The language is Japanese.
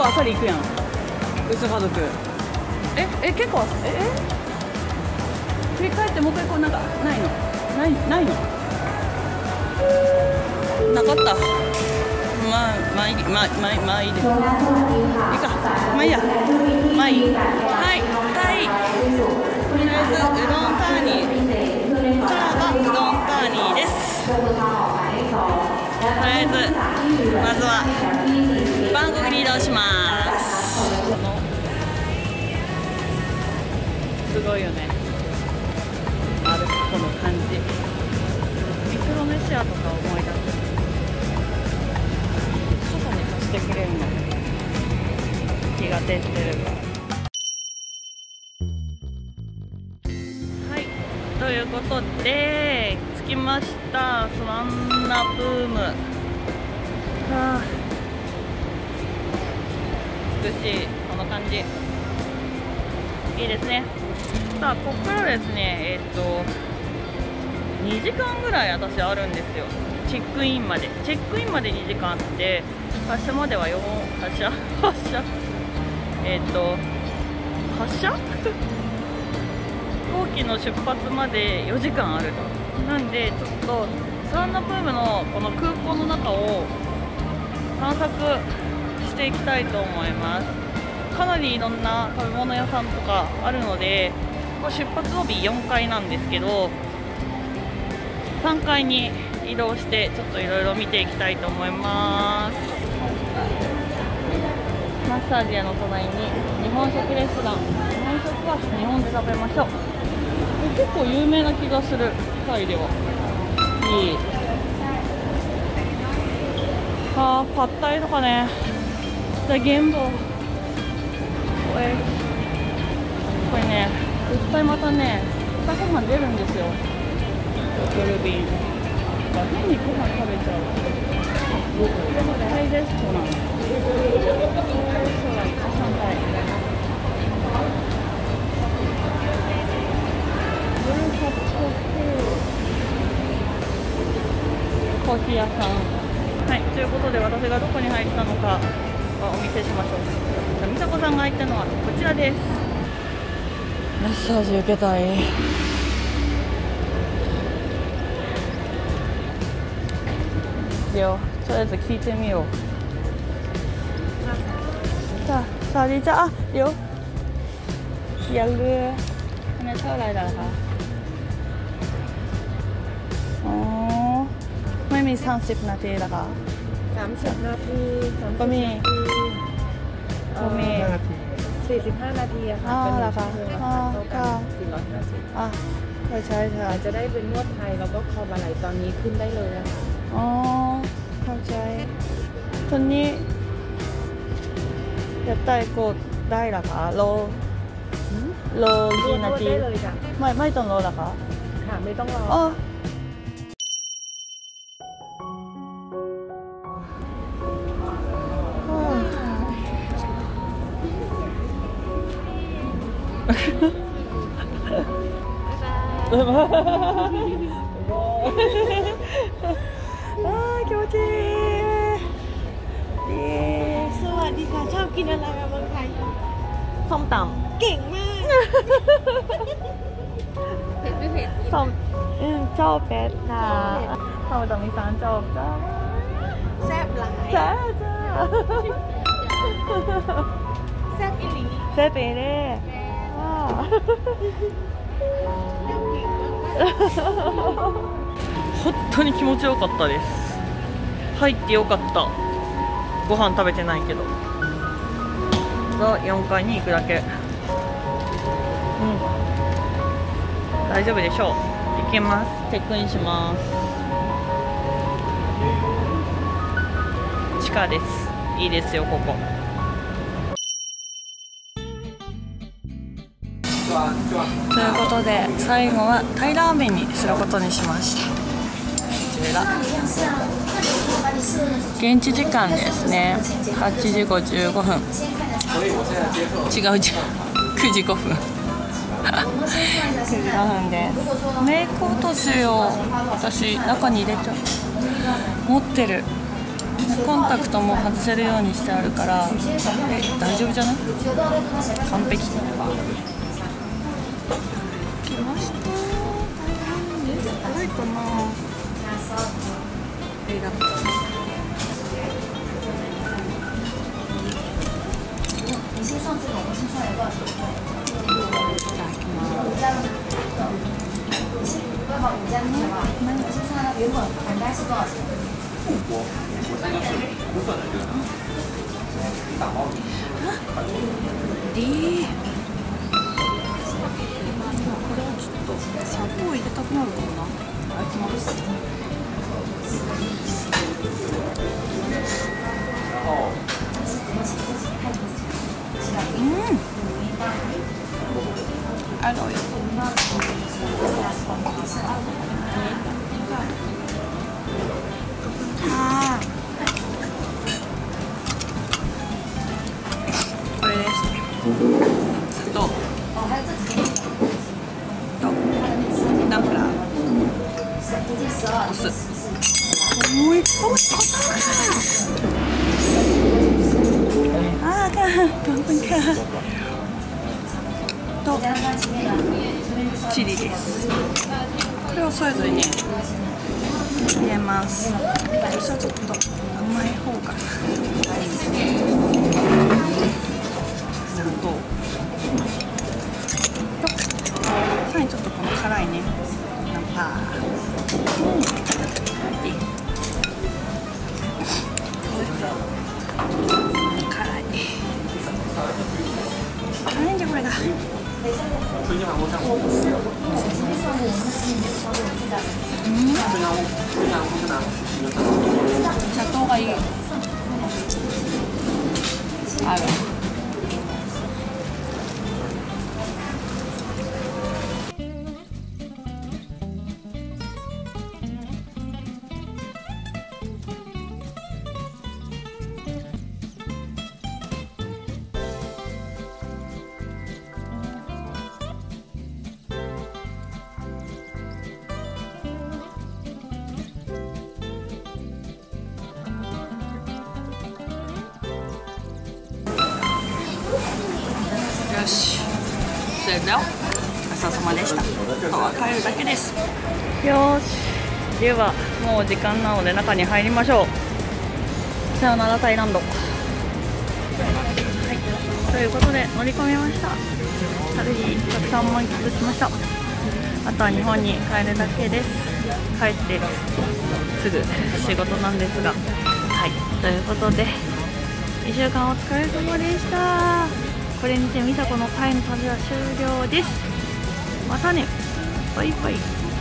あっさりいくやん。うちの家族。結構振り返ってもう一回こうなんかないの？ないの？なかった。まあいいです。いいか。まあいいや。まあいい。はい。とりあえずうどんターニー。さらばうどんターニーです。とりあえずまずはバンコクに移動します。すごいよね。歩くこの感じ。ミクロネシアとか思い出す。傘に貸してくれるの。気が照ってるから。はい、ということで着きました。スワンナプーム。美しいこの感じ。いいですね。さあここからですね2時間ぐらい私あるんですよ。チェックインまで2時間あって、発車までは発車飛行機の出発まで4時間あると。なんでちょっとスワンナプームのこの空港の中を探索していきたいと思います。かなりいろんな食べ物屋さんとかあるので、ここ出発ロビー4階なんですけど、3階に移動してちょっといろいろ見ていきたいと思います。マッサージ屋の隣に日本食レストラン。日本食は日本で食べましょう。結構有名な気がする。タイではいい。パッタイとかね。現場これね、絶対またね、朝ごはん出るんですよ。夜便。変にご飯食べちゃう。タイレストラン。コーヒー屋さん。はい、ということで私がどこに入ったのかお見せしましょう。美佐子さんが入ったのはこちらです。マッサージ受けたい。とりあえず聞いてみよう。สวัสดีจ้าเดี๋ยวอย่าเรืออันนี้เท่าไรล่ะคะอ๋อไม่มี30 นาทีหรอคะ 30 นาทีก็มี 45 นาทีอะค่ะเป็น1 ชั่วโมงค่ะเท่ากัน450 ใช่จะได้เป็นนวดไทยแล้วก็คอบ่าไหล่ตอนนี้ขึ้นได้เลยนะคะอ๋อเข้าใจตอนนี้やったらกดได้หรอคะโลกี่นาทีไม่ต้องรอหรอคะค่ะไม่ต้องรอ気持ちいい。 สวัสดีค่ะชอบกินอะไรเมืองไทยส้มตำเก่งมากเผ็ดไม่เผ็ดส้มชอบเผ็ดค่ะส้มตำมีสารชอบจ้าแซ่บหลายจ้าแซ่บอีหลีแซ่บไปเลย本当に気持ちよかったです。入ってよかった。ご飯食べてないけど。4階に行くだけ。大丈夫でしょう。行けます。チェックインします。地下です。いいですよここ。ということで最後はタイラーメンにすることにしました。こちら現地時間ですね。8時55分。違うじゃん。9時5分。9時5分です。メイク落としを私中に入れちゃう。持ってる。 コンタクトも外せるようにしてあるから、大丈夫じゃない？完璧。来ました。大変です。怖いかな。ありがとう。砂糖入れたくなるかもな。いただきます。アロイ。これです。砂糖。ナンプラー。お酢。もう一個お酢。ああ、どんぶんか。とチリです。これをそれぞれに入れます。私はちょっと甘い方が砂糖と、さらにちょっとこの辛いねナンパ辛いんじゃこれが。砂糖がいい。ある。よし、それではごちそうさまでした。あとは帰るだけです。よし、ではもう時間なので中に入りましょう。さよならタイランド。はい、ということで乗り込みました。旅たくさん満喫しました。あとは日本に帰るだけです。帰ってすぐ仕事なんですが、はい、ということで1週間お疲れ様でした。これにてミサコのタイの旅は終了です。またね、バイバイ。